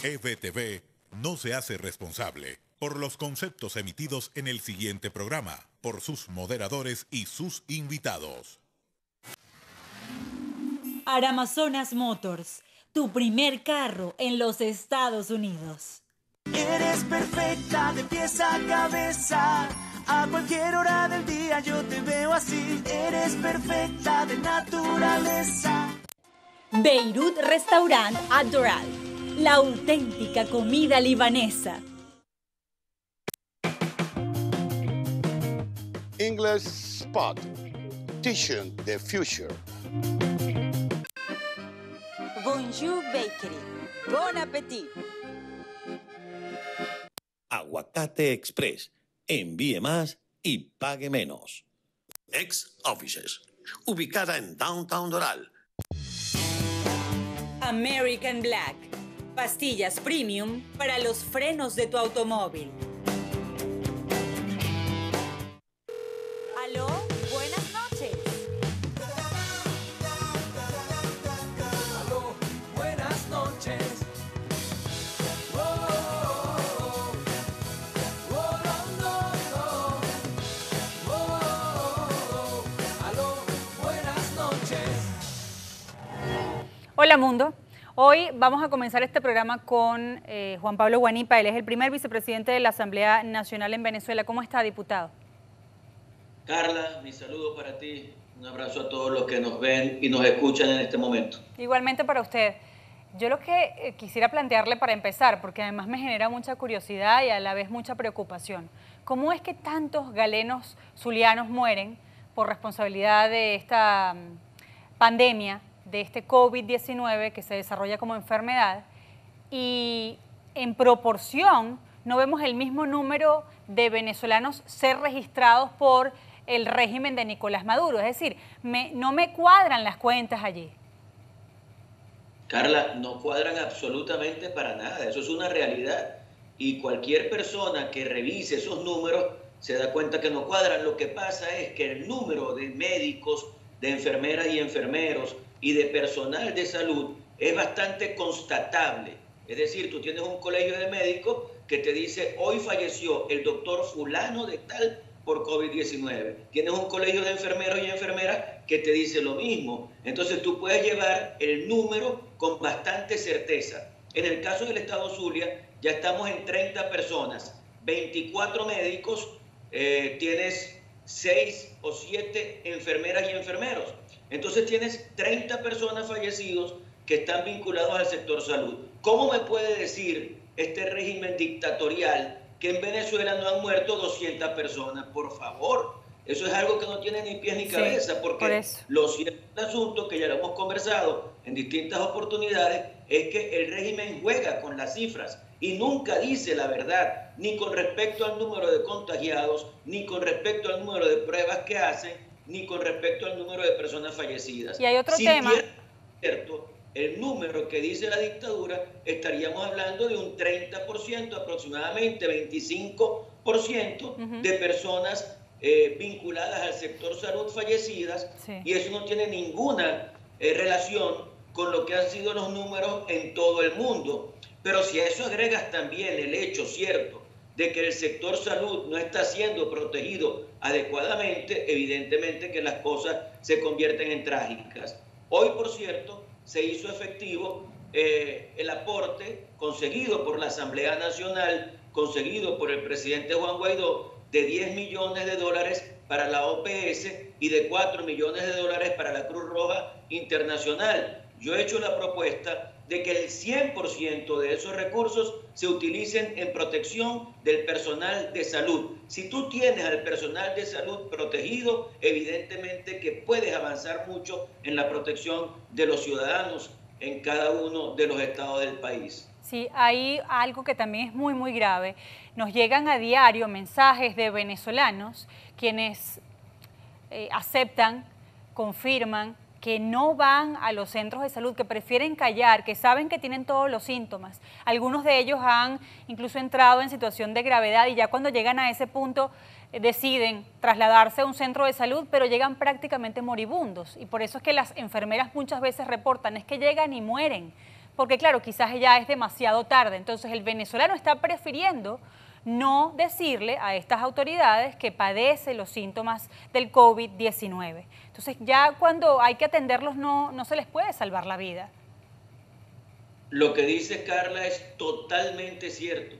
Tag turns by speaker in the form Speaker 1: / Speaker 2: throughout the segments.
Speaker 1: EBTV no se hace responsable por los conceptos emitidos en el siguiente programa, por sus moderadores y sus invitados.
Speaker 2: Aramazonas Motors, tu primer carro en los Estados Unidos.
Speaker 3: Eres perfecta de pies a cabeza, a cualquier hora del día yo te veo así. Eres perfecta de naturaleza.
Speaker 2: Beirut Restaurant Adoral, la auténtica comida libanesa.
Speaker 4: English Spot, Teaching the Future.
Speaker 5: Bonjour Bakery, bon appétit.
Speaker 6: Aguacate Express, envíe más y pague menos. Ex Offices, ubicada en Downtown Doral.
Speaker 2: American Black, pastillas premium para los frenos de tu automóvil.
Speaker 5: Aló, buenas noches.
Speaker 3: Aló, buenas noches. Aló, buenas noches.
Speaker 7: Hola mundo, hoy vamos a comenzar este programa con Juan Pablo Guanipa. Él es el primer vicepresidente de la Asamblea Nacional en Venezuela. ¿Cómo está, diputado?
Speaker 8: Carla, mi saludo para ti, un abrazo a todos los que nos ven y nos escuchan en este momento.
Speaker 7: Igualmente para usted. Yo lo que quisiera plantearle para empezar, porque además me genera mucha curiosidad y a la vez mucha preocupación, ¿cómo es que tantos galenos zulianos mueren por responsabilidad de esta pandemia, de este COVID-19 que se desarrolla como enfermedad, y en proporción no vemos el mismo número de venezolanos ser registrados por el régimen de Nicolás Maduro? Es decir, no me cuadran las cuentas allí.
Speaker 8: Carla, no cuadran absolutamente para nada, eso es una realidad. Y cualquier persona que revise esos números se da cuenta que no cuadran. Lo que pasa es que el número de médicos, de enfermeras y enfermeros y de personal de salud es bastante constatable. Es decir, tú tienes un colegio de médicos que te dice, hoy falleció el doctor fulano de tal por COVID-19. Tienes un colegio de enfermeros y enfermeras que te dice lo mismo. Entonces tú puedes llevar el número con bastante certeza. En el caso del estado Zulia ya estamos en 30 personas, 24 médicos, tienes 6 o 7 enfermeras y enfermeros. Entonces tienes 30 personas fallecidos que están vinculados al sector salud. ¿Cómo me puede decir este régimen dictatorial que en Venezuela no han muerto 200 personas? Por favor, eso es algo que no tiene ni pies ni cabeza, porque lo cierto del asunto, que ya lo hemos conversado en distintas oportunidades, es que el régimen juega con las cifras y nunca dice la verdad, ni con respecto al número de contagiados, ni con respecto al número de pruebas que hacen, ni con respecto al número de personas fallecidas.
Speaker 7: Y hay otro tema.
Speaker 8: Si cierto el número que dice la dictadura, estaríamos hablando de un 30%, aproximadamente 25% de personas vinculadas al sector salud fallecidas, y eso no tiene ninguna relación con lo que han sido los números en todo el mundo. Pero si a eso agregas también el hecho cierto de que el sector salud no está siendo protegido adecuadamente, evidentemente que las cosas se convierten en trágicas. Hoy, por cierto, se hizo efectivo el aporte conseguido por la Asamblea Nacional, conseguido por el presidente Juan Guaidó, de 10 millones de dólares para la OPS y de 4 millones de dólares para la Cruz Roja Internacional. Yo he hecho la propuesta de que el 100% de esos recursos se utilicen en protección del personal de salud. Si tú tienes al personal de salud protegido, evidentemente que puedes avanzar mucho en la protección de los ciudadanos en cada uno de los estados del país.
Speaker 7: Sí, hay algo que también es muy, muy grave. Nos llegan a diario mensajes de venezolanos quienes aceptan, confirman que no van a los centros de salud, que prefieren callar, que saben que tienen todos los síntomas. Algunos de ellos han incluso entrado en situación de gravedad y ya cuando llegan a ese punto deciden trasladarse a un centro de salud, pero llegan prácticamente moribundos. Y por eso es que las enfermeras muchas veces reportan, es que llegan y mueren, porque claro, quizás ya es demasiado tarde. Entonces el venezolano está prefiriendo no decirle a estas autoridades que padece los síntomas del COVID-19. Entonces ya cuando hay que atenderlos no se les puede salvar la vida.
Speaker 8: Lo que dice Carla es totalmente cierto,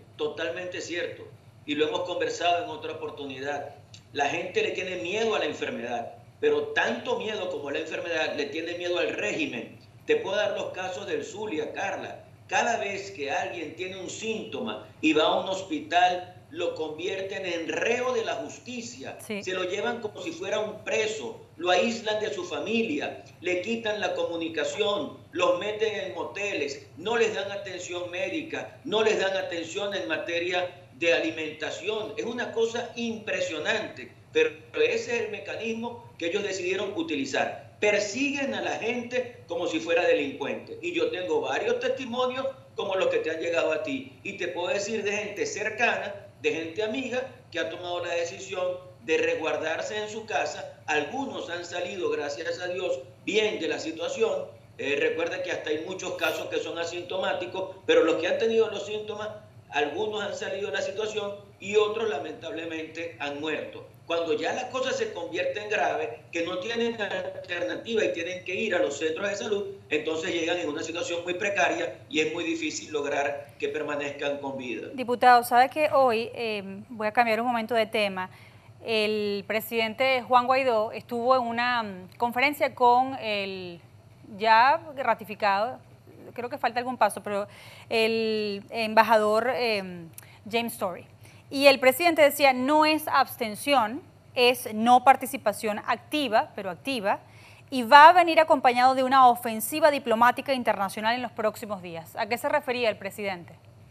Speaker 8: y lo hemos conversado en otra oportunidad. La gente le tiene miedo a la enfermedad, pero tanto miedo como la enfermedad le tiene miedo al régimen. Te puedo dar los casos del Zulia, Carla. Cada vez que alguien tiene un síntoma y va a un hospital, lo convierten en reo de la justicia. Sí. Se lo llevan como si fuera un preso, lo aíslan de su familia, le quitan la comunicación, los meten en moteles, no les dan atención médica, no les dan atención en materia de alimentación. Es una cosa impresionante, pero ese es el mecanismo que ellos decidieron utilizar. Persiguen a la gente como si fuera delincuente. Y yo tengo varios testimonios como los que te han llegado a ti. Y te puedo decir de gente cercana, de gente amiga, que ha tomado la decisión de resguardarse en su casa. Algunos han salido, gracias a Dios, bien de la situación. Recuerda que hasta hay muchos casos que son asintomáticos, pero los que han tenido los síntomas, algunos han salido de la situación y otros lamentablemente han muerto. Cuando ya las cosas se convierten graves, que no tienen alternativa y tienen que ir a los centros de salud, entonces llegan en una situación muy precaria y es muy difícil lograr que permanezcan con vida.
Speaker 7: Diputado, sabe que hoy, voy a cambiar un momento de tema, el presidente Juan Guaidó estuvo en una conferencia con el ya ratificado, creo que falta algún paso, pero el embajador James Story. Y el presidente decía, no es abstención, es no participación activa, pero activa, y va a venir acompañado de una ofensiva diplomática internacional en los próximos días. ¿A qué se refería el presidente?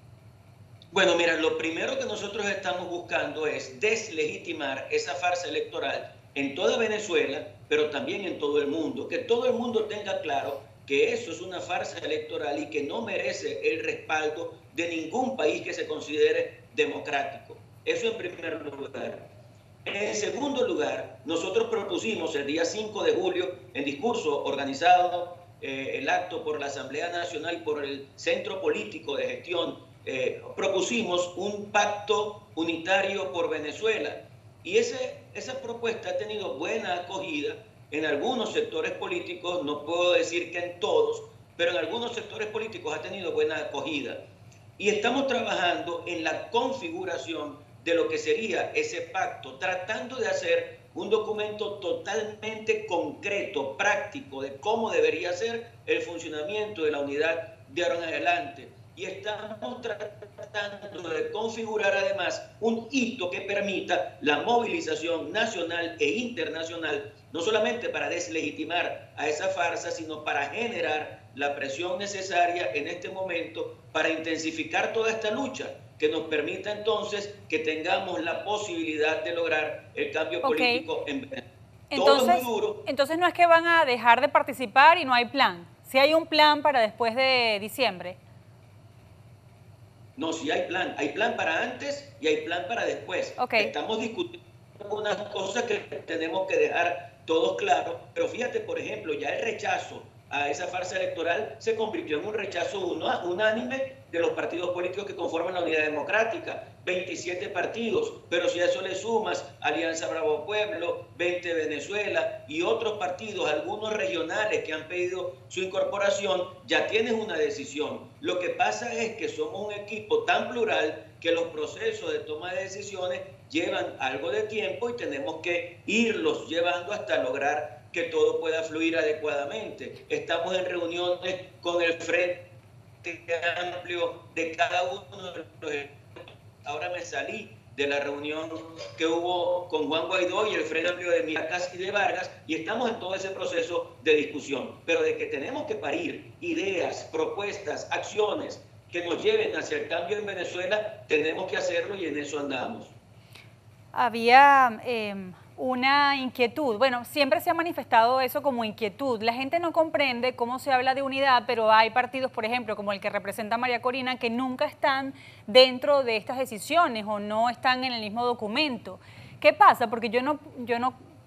Speaker 8: Bueno, mira, lo primero que nosotros estamos buscando es deslegitimar esa farsa electoral en toda Venezuela, pero también en todo el mundo. Que todo el mundo tenga claro que eso es una farsa electoral y que no merece el respaldo de ningún país que se considere democrático. Eso en primer lugar. En segundo lugar, nosotros propusimos el día 5 de julio, en discurso organizado, el acto por la Asamblea Nacional y por el Centro Político de Gestión, propusimos un pacto unitario por Venezuela. Y esa propuesta ha tenido buena acogida en algunos sectores políticos, no puedo decir que en todos, pero en algunos sectores políticos ha tenido buena acogida. Y estamos trabajando en la configuración de lo que sería ese pacto, tratando de hacer un documento totalmente concreto, práctico, de cómo debería ser el funcionamiento de la unidad de ahora en adelante. Y estamos tratando de configurar además un hito que permita la movilización nacional e internacional, no solamente para deslegitimar a esa farsa, sino para generar la presión necesaria en este momento para intensificar toda esta lucha, que nos permita entonces que tengamos la posibilidad de lograr el cambio político en Venezuela. Todo es muy duro.
Speaker 7: Entonces no es que van a dejar de participar y no hay plan. Si hay un plan para después de diciembre.
Speaker 8: No, sí hay plan para antes y hay plan para después. Estamos discutiendo unas cosas que tenemos que dejar todos claros, pero fíjate, por ejemplo, ya el rechazo a esa farsa electoral se convirtió en un rechazo unánime de los partidos políticos que conforman la Unidad Democrática, 27 partidos, pero si a eso le sumas Alianza Bravo Pueblo, 20 Venezuela y otros partidos, algunos regionales que han pedido su incorporación, ya tienes una decisión. Lo que pasa es que somos un equipo tan plural que los procesos de toma de decisiones llevan algo de tiempo y tenemos que irlos llevando hasta lograr que todo pueda fluir adecuadamente. Estamos en reuniones con el Frente Amplio de cada uno de los... Ahora me salí de la reunión que hubo con Juan Guaidó y el Frente Amplio de Miracas y de Vargas, y estamos en todo ese proceso de discusión. Pero de que tenemos que parir ideas, propuestas, acciones que nos lleven hacia el cambio en Venezuela, tenemos que hacerlo y en eso andamos.
Speaker 7: Había una inquietud, bueno, siempre se ha manifestado eso como inquietud. La gente no comprende cómo se habla de unidad, pero hay partidos, por ejemplo, como el que representa María Corina, que nunca están dentro de estas decisiones o no están en el mismo documento. ¿Qué pasa? Porque yo no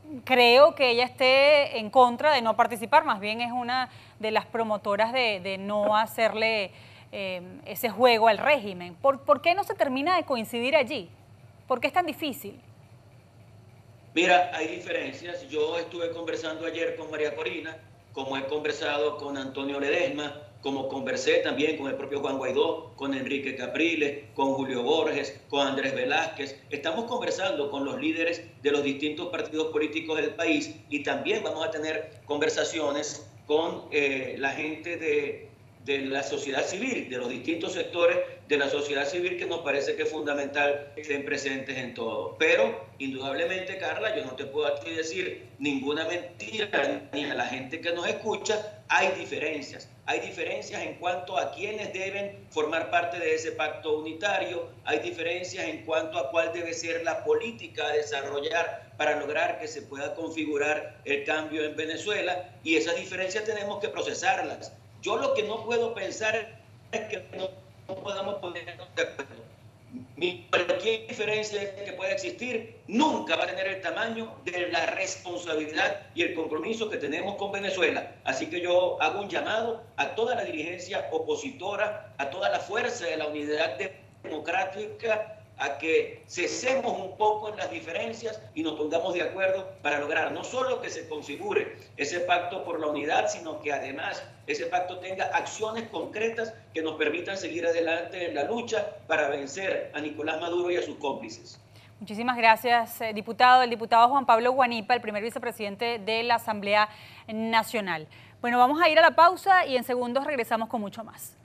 Speaker 7: creo que ella esté en contra de no participar, más bien es una de las promotoras de no hacerle ese juego al régimen. ¿Por qué no se termina de coincidir allí? ¿Por qué es tan difícil?
Speaker 8: Mira, hay diferencias. Yo estuve conversando ayer con María Corina, como he conversado con Antonio Ledesma, como conversé también con el propio Juan Guaidó, con Enrique Capriles, con Julio Borges, con Andrés Velázquez. Estamos conversando con los líderes de los distintos partidos políticos del país y también vamos a tener conversaciones con la gente de la sociedad civil, de los distintos sectores de la sociedad civil, que nos parece que es fundamental que estén presentes en todo. Pero, indudablemente, Carla, yo no te puedo aquí decir ninguna mentira, ni a la gente que nos escucha. Hay diferencias. Hay diferencias en cuanto a quiénes deben formar parte de ese pacto unitario. Hay diferencias en cuanto a cuál debe ser la política a desarrollar para lograr que se pueda configurar el cambio en Venezuela. Y esas diferencias tenemos que procesarlas. Yo lo que no puedo pensar es que no podamos ponernos de acuerdo. Cualquier diferencia que pueda existir nunca va a tener el tamaño de la responsabilidad y el compromiso que tenemos con Venezuela. Así que yo hago un llamado a toda la dirigencia opositora, a toda la fuerza de la unidad democrática, a que cesemos un poco en las diferencias y nos pongamos de acuerdo para lograr no solo que se configure ese pacto por la unidad, sino que además ese pacto tenga acciones concretas que nos permitan seguir adelante en la lucha para vencer a Nicolás Maduro y a sus cómplices.
Speaker 7: Muchísimas gracias, diputado. El diputado Juan Pablo Guanipa, el primer vicepresidente de la Asamblea Nacional. Bueno, vamos a ir a la pausa y en segundos regresamos con mucho más.